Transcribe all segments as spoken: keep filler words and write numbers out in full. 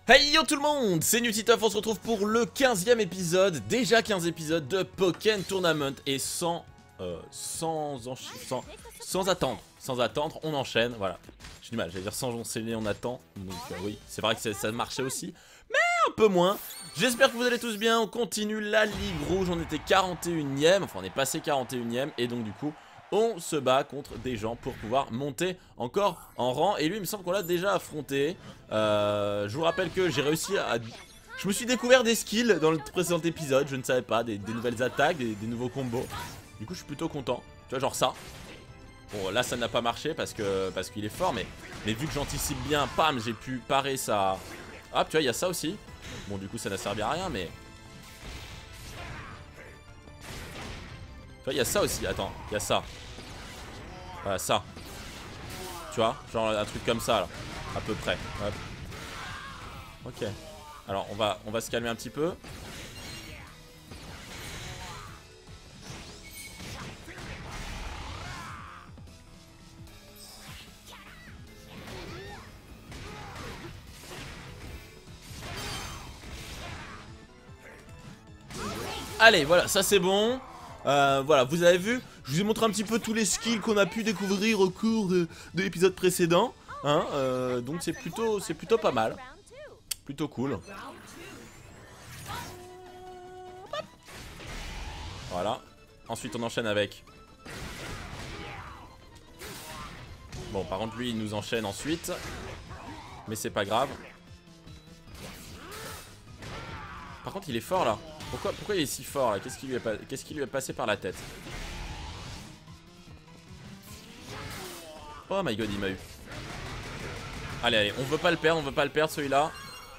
Hey yo tout le monde, c'est Nutiteuf, on se retrouve pour le quinzième épisode, déjà quinze épisodes de Pokken Tournament et sans, euh, sans, sans, sans attendre, sans attendre, on enchaîne, voilà. J'ai du mal, j'allais dire sans enchaîner, on attend, donc euh, oui, c'est vrai que ça marchait aussi, mais un peu moins. J'espère que vous allez tous bien, on continue la Ligue Rouge, on était quarante et unième, enfin on est passé quarante et unième et donc du coup... on se bat contre des gens pour pouvoir monter encore en rang. Et lui il me semble qu'on l'a déjà affronté. euh, Je vous rappelle que j'ai réussi à... Je me suis découvert des skills dans le précédent épisode. Je ne savais pas, des, des nouvelles attaques, des, des nouveaux combos. Du coup je suis plutôt content. Tu vois genre ça. Bon là ça n'a pas marché parce que parce qu'il est fort. Mais, mais vu que j'anticipe bien, pam, j'ai pu parer ça. Hop tu vois il y a ça aussi. Bon du coup ça n'a servi à rien mais... il y a ça aussi, attends, il y a ça. Voilà, ça. Tu vois, genre un truc comme ça, là. À peu près. Hop. Ok. Alors, on va, on va se calmer un petit peu. Allez, voilà, ça c'est bon. Euh, voilà, vous avez vu, je vous ai montré un petit peu tous les skills qu'on a pu découvrir au cours de, de l'épisode précédent, hein, euh, donc c'est plutôt, c'est plutôt pas mal, plutôt cool. Voilà, ensuite on enchaîne avec... Bon, par contre lui il nous enchaîne ensuite, mais c'est pas grave. Par contre il est fort là. Pourquoi, pourquoi il est si fort là? Qu'est-ce qui lui est pas, qu'est-ce qui lui est passé par la tête? Oh my god, il m'a eu. Allez, allez, on veut pas le perdre, on veut pas le perdre celui-là.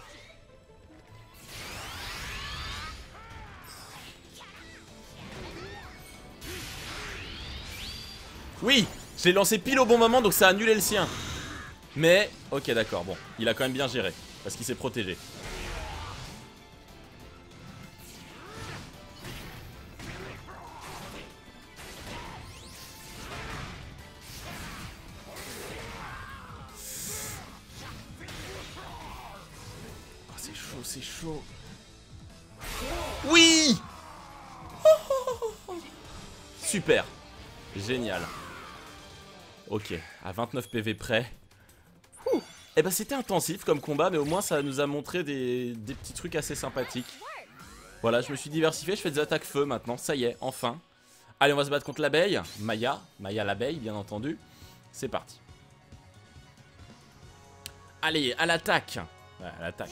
Oui, je l'ai lancé pile au bon moment donc ça a annulé le sien. Mais, ok d'accord, bon, il a quand même bien géré. Parce qu'il s'est protégé. C'est chaud. Oui. Super. Génial. Ok, à vingt-neuf P V près. Ouh. Eh ben c'était intensif comme combat, mais au moins ça nous a montré des, des petits trucs assez sympathiques. Voilà, je me suis diversifié, je fais des attaques feu maintenant, ça y est, enfin. Allez, on va se battre contre l'abeille, Maya, Maya l'abeille, bien entendu. C'est parti. Allez, à l'attaque. Ouais, à l'attaque.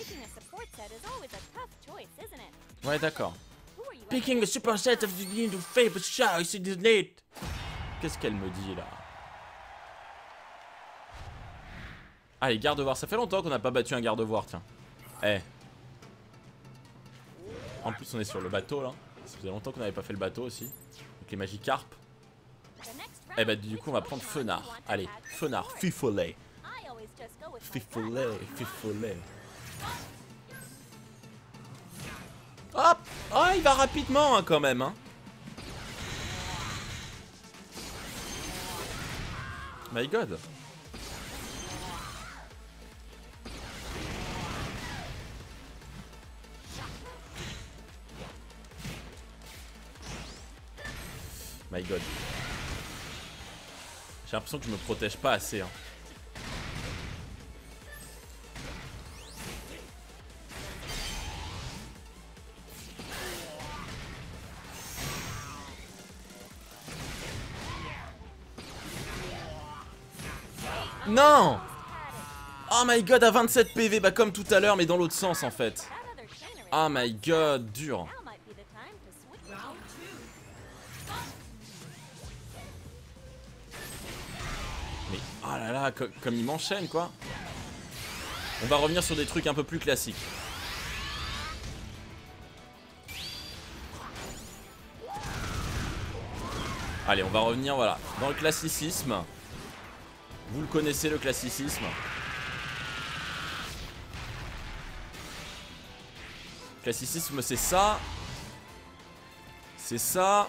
Ouais, d'accord. Picking a super set of the into favorite choice it is late. Qu'est-ce qu'elle me dit là? Allez, garde-voir. Ça fait longtemps qu'on n'a pas battu un garde-voir, tiens. Eh. En plus, on est sur le bateau là. Ça faisait longtemps qu'on n'avait pas fait le bateau aussi. Avec les Magikarp. Eh bah, du coup, on va prendre Fenard. Allez, Fenard, Fifolet. Fifolet, Fifolet. Hop! Oh, il va rapidement hein, quand même. Hein. My god. My god. J'ai l'impression que je me protège pas assez. Hein. Non! Oh my god, à vingt-sept P V, bah comme tout à l'heure, mais dans l'autre sens en fait. Oh my god, dur. Mais oh là là, co comme il m'enchaîne quoi. On va revenir sur des trucs un peu plus classiques. Allez, on va revenir, voilà, dans le classicisme. Vous le connaissez, le classicisme. Classicisme, c'est ça. C'est ça.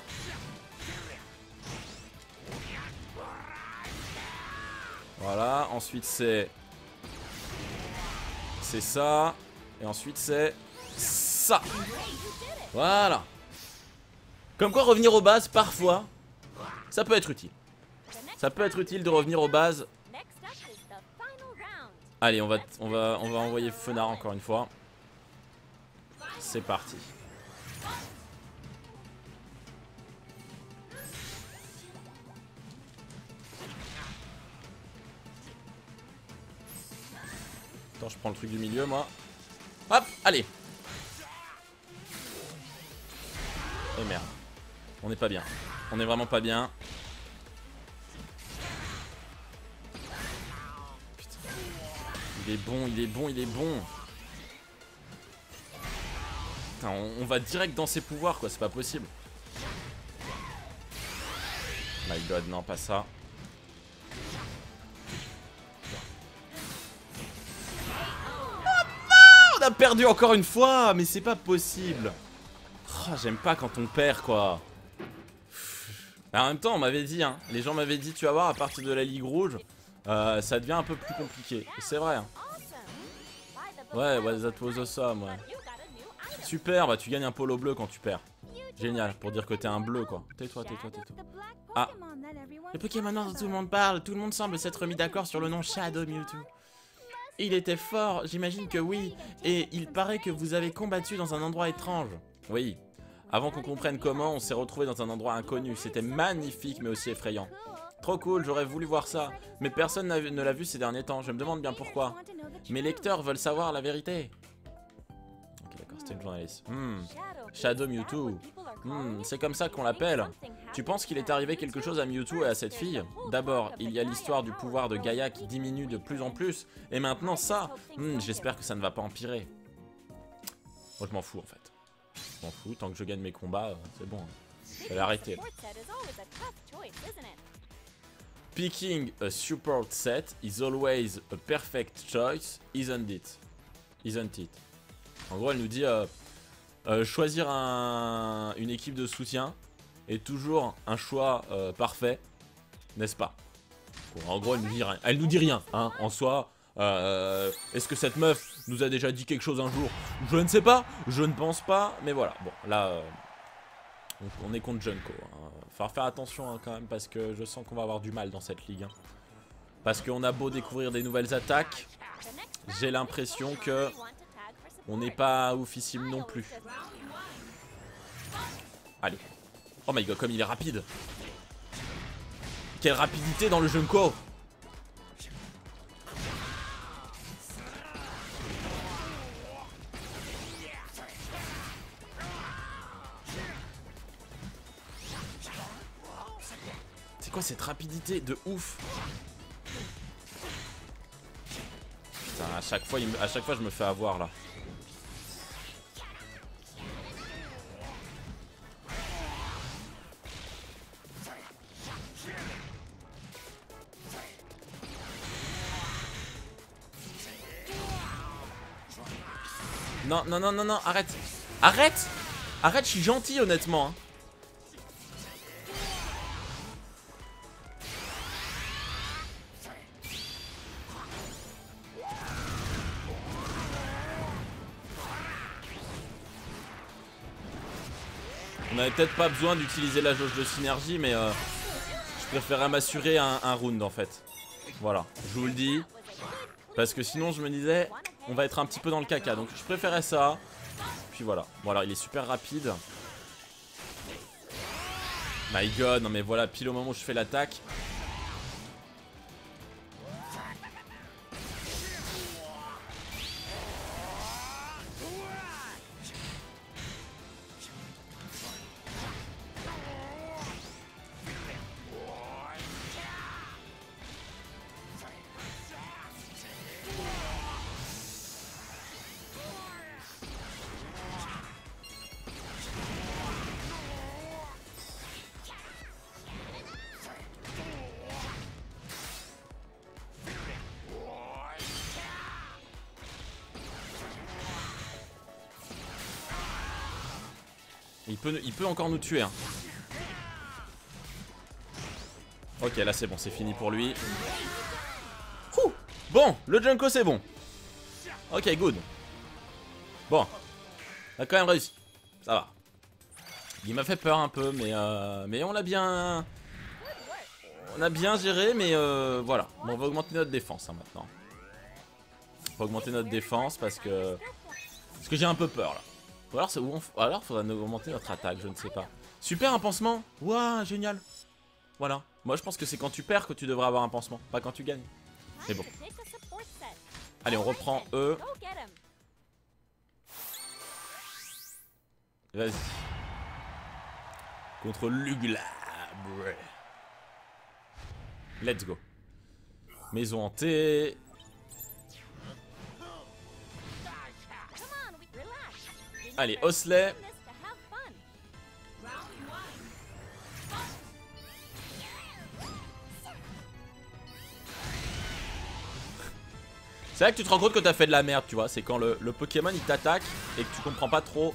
Voilà, ensuite c'est... C'est ça. Et ensuite c'est ça. Voilà. Comme quoi revenir aux bases parfois ça peut être utile. Ça peut être utile de revenir aux bases. Allez, on va on va on va envoyer Fenard encore une fois. C'est parti. Attends, je prends le truc du milieu moi. Hop, allez. Et merde. On n'est pas bien. On est vraiment pas bien. Putain. Il est bon, il est bon, il est bon. Putain, on, on va direct dans ses pouvoirs quoi, c'est pas possible. My god, non, pas ça. On a perdu encore une fois, mais c'est pas possible. Oh, j'aime pas quand on perd quoi. En même temps on m'avait dit hein, les gens m'avaient dit tu vas voir à partir de la Ligue Rouge euh, ça devient un peu plus compliqué. Et c'est vrai hein. Ouais, ouais, that was awesome, ouais. Super, bah tu gagnes un polo bleu quand tu perds. Génial, pour dire que t'es un bleu quoi. Tais-toi, tais-toi, tais-toi. Ah, le Pokémon dont tout le monde parle, tout le monde semble s'être mis d'accord sur le nom Shadow Mewtwo. Il était fort, j'imagine que oui. Et il paraît que vous avez combattu dans un endroit étrange. Oui. Avant qu'on comprenne comment, on s'est retrouvé dans un endroit inconnu. C'était magnifique mais aussi effrayant. Trop cool, j'aurais voulu voir ça. Mais personne ne l'a vu ces derniers temps, je me demande bien pourquoi. Mes lecteurs veulent savoir la vérité. Ok d'accord, c'était une journaliste. Hmm. Shadow Mewtwo. Hmm. C'est comme ça qu'on l'appelle. Tu penses qu'il est arrivé quelque chose à Mewtwo et à cette fille? D'abord, il y a l'histoire du pouvoir de Gaïa qui diminue de plus en plus. Et maintenant ça. Hmm. J'espère que ça ne va pas empirer. Moi je m'en fous en fait. Je m'en fous, tant que je gagne mes combats, c'est bon. Je vais arrêter. Picking a support set is always a perfect choice, isn't it? Isn't it? En gros, elle nous dit euh, euh, choisir un, une équipe de soutien est toujours un choix euh, parfait, n'est-ce pas? Bon, en gros, elle nous dit rien. Elle nous dit rien, hein, en soi. Euh, Est-ce que cette meuf nous a déjà dit quelque chose un jour? Je ne sais pas, je ne pense pas, mais voilà. Bon, là, euh, on, on est contre Junko. Hein. Faut faire attention hein, quand même, parce que je sens qu'on va avoir du mal dans cette ligue. Hein. Parce qu'on a beau découvrir des nouvelles attaques, j'ai l'impression que on n'est pas oufissime non plus. Allez. Oh my god, comme il est rapide. Quelle rapidité dans le Junko. C'est quoi cette rapidité de ouf? Putain, à chaque fois, il me... à chaque fois je me fais avoir là. Non, non, non, non, non, arrête. Arrête. Arrête, je suis gentil honnêtement. Hein. On n'avait peut-être pas besoin d'utiliser la jauge de synergie, mais euh, je préférais m'assurer un, un round en fait. Voilà, je vous le dis. Parce que sinon je me disais, on va être un petit peu dans le caca. Donc je préférais ça. Puis voilà. Bon alors il est super rapide. My god, non mais voilà, pile au moment où je fais l'attaque. Il peut, il peut encore nous tuer. Hein. Ok, là c'est bon, c'est fini pour lui. Ouh. Bon, le Junko c'est bon. Ok, good. Bon, on a quand même réussi. Ça va. Il m'a fait peur un peu, mais, euh, mais on l'a bien... On a bien géré, mais euh, voilà. Bon, on va augmenter notre défense hein, maintenant. On va augmenter notre défense parce que... Parce que j'ai un peu peur là. Ou alors, où on... alors faudra augmenter notre attaque, je ne sais pas. Super, un pansement. Waouh, génial. Voilà. Moi je pense que c'est quand tu perds que tu devrais avoir un pansement, pas quand tu gagnes. Mais bon. Allez, on reprend eux. Vas-y. Contre Lugla. Let's go. Maison hantée. Allez, Osley. C'est là que tu te rends compte que t'as fait de la merde, tu vois. C'est quand le, le Pokémon il t'attaque et que tu comprends pas trop.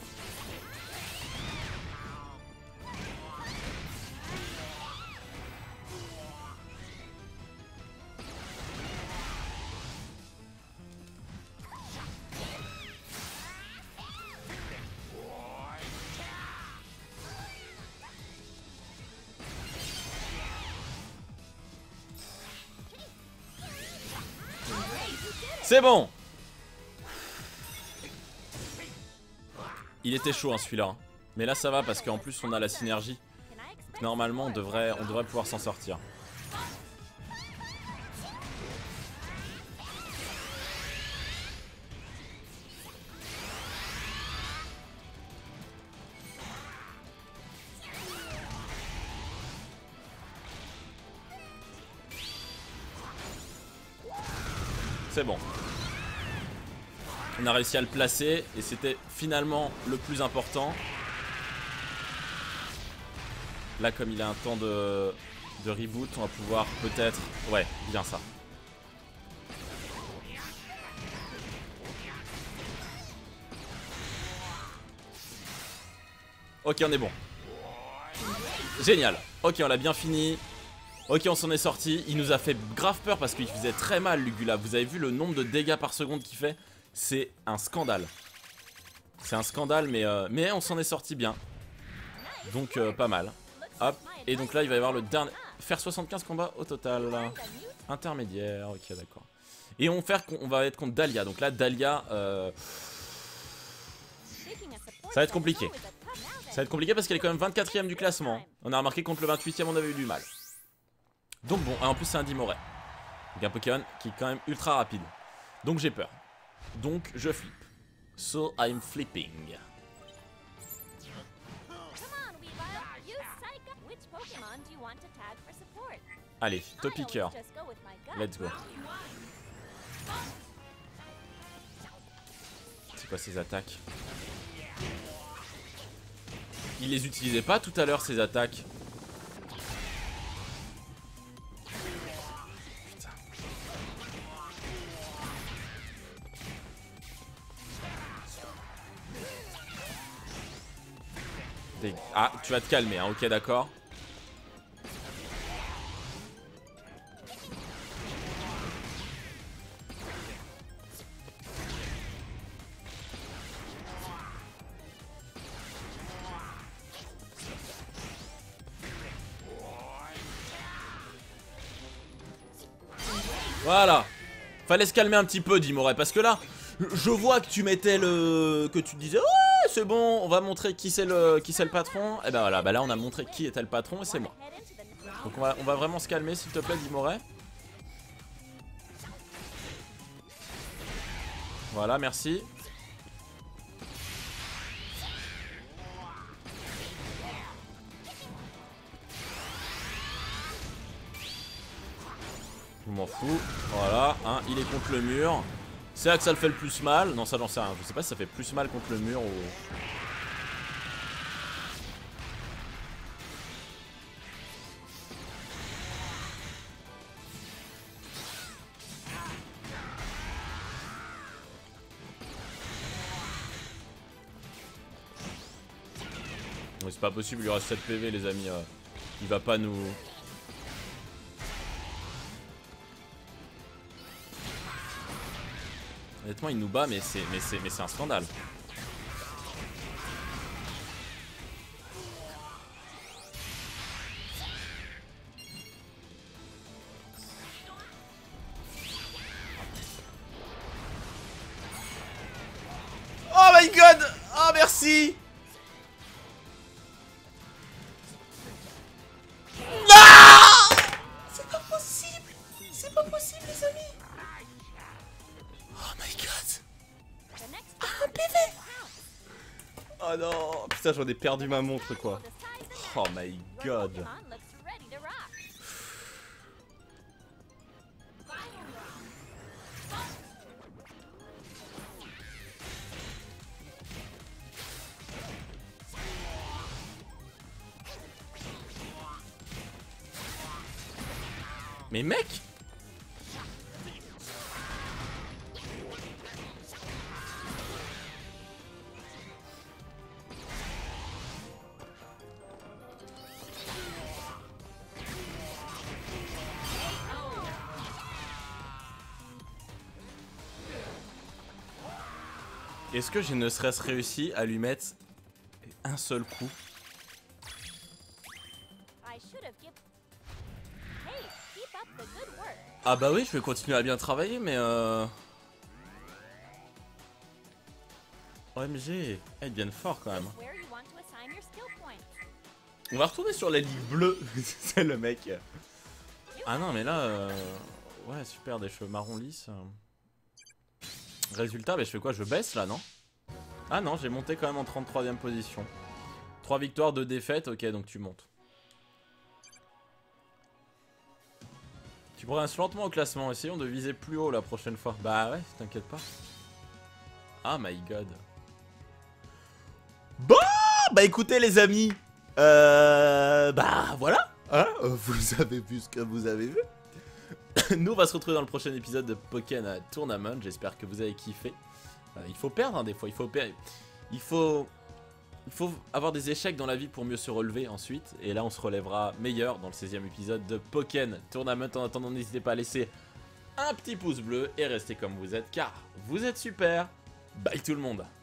C'est bon. Il était chaud hein, celui-là. Mais là ça va parce qu'en plus on a la synergie. Donc, normalement on devrait, on devrait pouvoir s'en sortir. C'est bon. On a réussi à le placer et c'était finalement le plus important. Là comme il a un temps de, de reboot, on va pouvoir peut-être... Ouais, bien ça. Ok, on est bon. Génial. Ok, on l'a bien fini. Ok, on s'en est sorti. Il nous a fait grave peur parce qu'il faisait très mal, Lugula. Vous avez vu le nombre de dégâts par seconde qu'il fait? C'est un scandale. C'est un scandale, mais, euh, mais on s'en est sorti bien. Donc, euh, pas mal. Hop. Et donc là, il va y avoir le dernier... Faire soixante-quinze combats au total. Intermédiaire. Ok, d'accord. Et on, faire... on va être contre Dahlia. Donc là, Dahlia... Euh... Ça va être compliqué. Ça va être compliqué parce qu'elle est quand même vingt-quatrième du classement. On a remarqué contre le vingt-huitième, on avait eu du mal. Donc bon, et en plus c'est un Dimoré. Donc un Pokémon qui est quand même ultra rapide. Donc j'ai peur. Donc je flippe. So I'm flipping. Allez, Topiqueur. Let's go. C'est quoi ces attaques? Il les utilisait pas tout à l'heure ces attaques. Ah, tu vas te calmer, hein, ok, d'accord. Voilà. Fallait se calmer un petit peu, Dimoré, parce que là, je vois que tu mettais le... Que tu disais... Oh, c'est bon, on va montrer qui c'est le qui c'est le patron. Et ben voilà, bah là on a montré qui était le patron et c'est moi. Donc on va, on va vraiment se calmer s'il te plaît, Dimoré. Voilà, merci. Je m'en fous. Voilà, hein, il est contre le mur. C'est là que ça le fait le plus mal. Non, ça j'en sais rien. Je sais pas si ça fait plus mal contre le mur ou... C'est pas possible, il lui reste sept P V les amis. Euh, il va pas nous... Honnêtement il nous bat mais c'est mais c'est mais c'est un scandale. my god. Oh merci. Non. C'est pas possible. C'est pas possible les amis. Oh my god. Ah, un P V. Oh non. Putain, j'en ai perdu ma montre quoi. Oh my god. Mais mec! Est-ce que j'ai ne serait-ce réussi à lui mettre un seul coup? Ah bah oui, je vais continuer à bien travailler, mais euh... O M G, eh, ils deviennent forts quand même. On va retourner sur la ligue bleue, c'est le mec. Ah non mais là, euh... ouais super, des cheveux marron lisses. Résultat, mais je fais quoi? Je baisse là, non? Ah non, j'ai monté quand même en trente-troisième position. trois victoires, deux défaites, ok donc tu montes. Tu progresses lentement au classement, essayons de viser plus haut la prochaine fois. Bah ouais, t'inquiète pas. Ah my god. Bon, bah écoutez les amis, euh, bah voilà, hein, vous avez vu ce que vous avez vu. Nous on va se retrouver dans le prochain épisode de Pokken Tournament, j'espère que vous avez kiffé. Euh, il faut perdre hein, des fois, il faut perdre. Il faut... Il faut avoir des échecs dans la vie pour mieux se relever ensuite. Et là on se relèvera meilleur dans le seizième épisode de Pokken Tournament. En attendant, n'hésitez pas à laisser un petit pouce bleu et restez comme vous êtes car vous êtes super. Bye tout le monde.